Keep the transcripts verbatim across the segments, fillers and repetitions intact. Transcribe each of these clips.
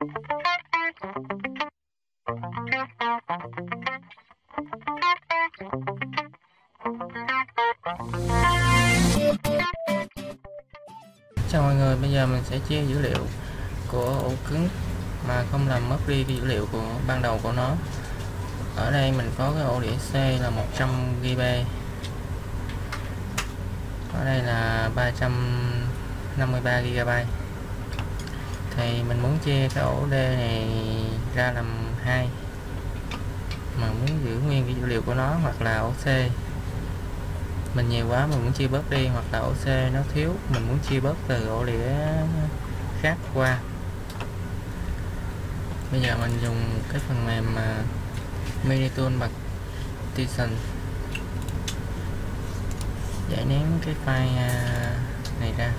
Chào mọi người, bây giờ mình sẽ chia dữ liệu của ổ cứng mà không làm mất đi cái dữ liệu của ban đầu của nó. Ở đây mình có cái ổ đĩa C là một trăm gi ga bai, ở đây là ba trăm năm mươi ba gi ga bai. Thì mình muốn chia cái ổ D này ra làm hai, mà muốn giữ nguyên cái dữ liệu của nó, hoặc là ổ C mình nhiều quá mình muốn chia bớt đi, hoặc là ổ C nó thiếu mình muốn chia bớt từ ổ đĩa khác qua. Bây giờ mình dùng cái phần mềm uh, Minitool Partition giải nén cái file uh, này ra.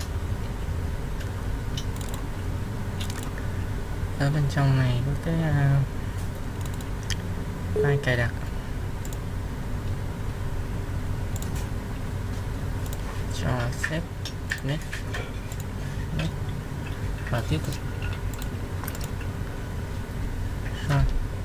Ở bên trong này có cái uh, file cài đặt. Cho save net, net và tiếp tục. Rồi.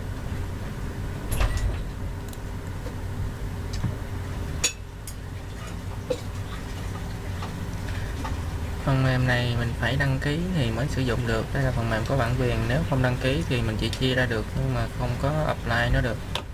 Phần mềm này mình phải đăng ký thì mới sử dụng được. Đây là phần mềm có bản quyền, nếu không đăng ký thì mình chỉ chia ra được nhưng mà không có apply nó được.